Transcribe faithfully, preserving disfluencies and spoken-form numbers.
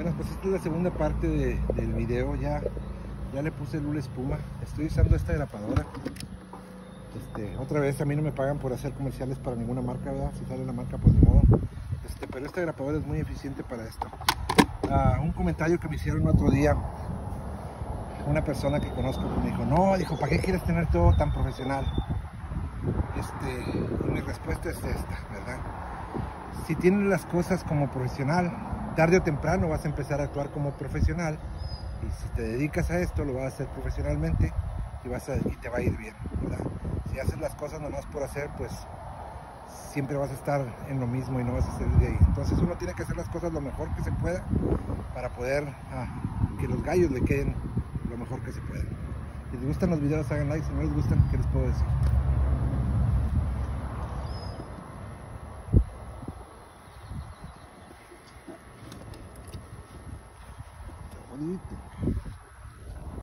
Bueno, pues esta es la segunda parte de, del video. Ya, ya le puse Lula espuma. Estoy usando esta grapadora. Este, otra vez, a mí no me pagan por hacer comerciales para ninguna marca, ¿verdad? Si sale la marca, pues de modo. Este, pero esta grapadora es muy eficiente para esto. Uh, un comentario que me hicieron otro día, una persona que conozco que me dijo, no, dijo, ¿para qué quieres tener todo tan profesional? Este, y mi respuesta es esta, ¿verdad? Si tienes las cosas como profesional, tarde o temprano vas a empezar a actuar como profesional, y si te dedicas a esto, lo vas a hacer profesionalmente y, vas a, y te va a ir bien, ¿verdad? Si haces las cosas nomás por hacer, pues siempre vas a estar en lo mismo y no vas a salir de ahí. Entonces uno tiene que hacer las cosas lo mejor que se pueda para poder ah, que los gallos le queden lo mejor que se pueda. Si les gustan los videos, hagan like. Si no les gustan, ¿qué les puedo decir? Bonito.